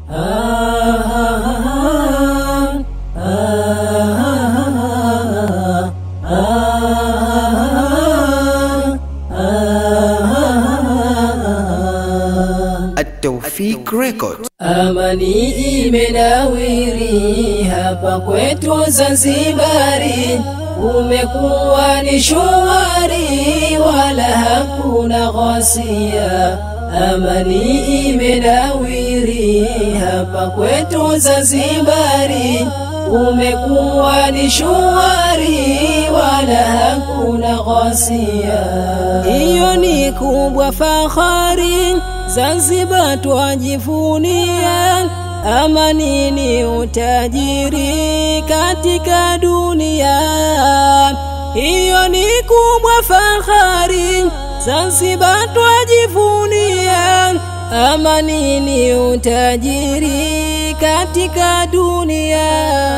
At-Tawfiq Record. Amani imenawiri hapa kwetu Zanzibari, umekuwa ni shwari wala hakuna ghasia. Amani imenawiri hapa kwetu Zanzibari, umekuwa ni shwari wala hakuna ghasia. Hiyo ni kubwa fahari, Zanzibar twajivunia. Amani ni utajiri katika dunia. Hiyo ni kubwa fahari, Zanzibar twajivunia. Amani ni utajiri katika dunia.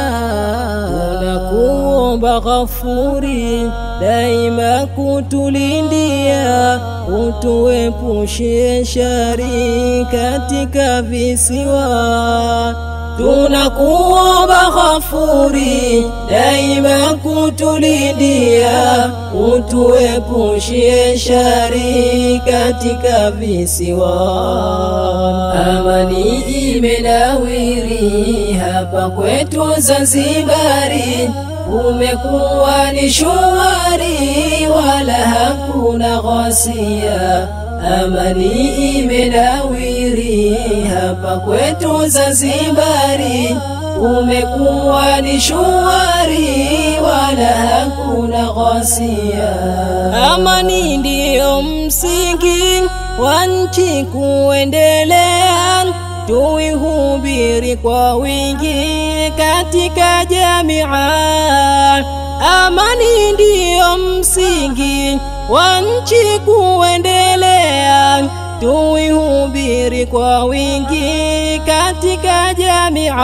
Tunakuomba Ghafuri daima kutulindia, utuepushe shari katika visiwa. Tunakuomba Ghafuri daima kutulindia, utuepushe shari katika visiwa. Amani imenawiri hapa kwetu Zanzibari, umekuwa ni shwari wala hakuna ghasia. Amani imenawiri hapa kwetu Zanzibari, umekuwa ni shwari wala hakuna ghasia. Amani ndiyo msingi wa nchi kuendelea, tuihubiri kwa wingi katika jamia. Amani ndiyo msingi wa nchi kuendelea, tuihubiri kwa wingi katika jamia.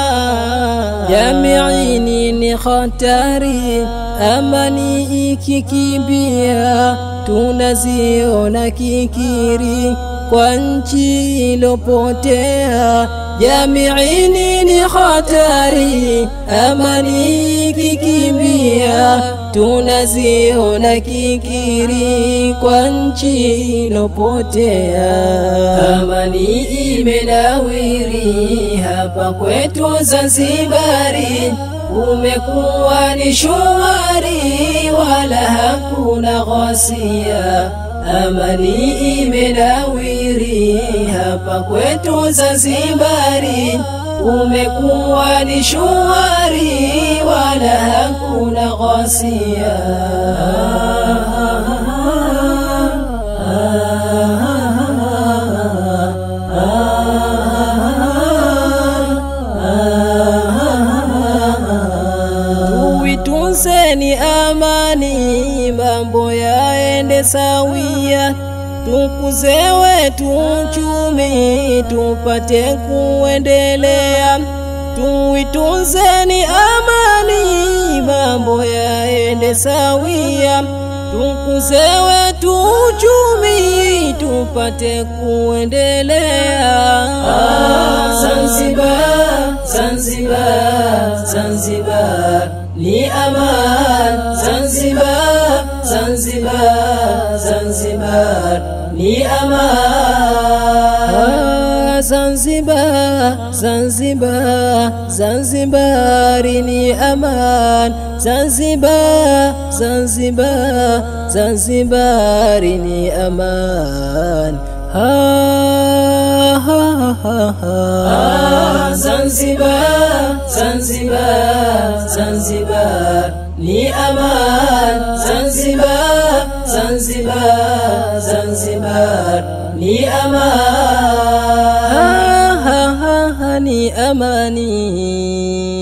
Jamiini ni khatari, amani ikikimbia, tunaziona kikiri kwa nchi ilopotea. Jamiini ni khatari, amani ikikimbia, tunaziona kikiri kwa nchi ilopotea. Amani imenawiri hapa kwetu Zanzibari, umekuwa ni shwari wala hakuna ghasia. Amani imenawiri hapa kwetu Zanzibari, umekuwa ni shwari wala hakuna ghasia. Tuitunzeni amani, mambo yaende sawia, tukuze wetu uchumi tupate kuendelea. Tuitunzeni amani, mambo yaende sawia, tukuze wetu uchumi tupate kuendelea. Zanzibar, Zanzibar, Zanzibar ni aman. Zanzibar, Zanzibar, Zanzibar ni aman. Zanzibar, Zanzibar, Zanzibar ni aman. Zanzibar, Zanzibar, Zanzibar ni aman. Zanzibar, Zanzibar, Zanzibar ni aman. Zanzibar, Zanzibar, Zanzibar ni aman. Ni amani.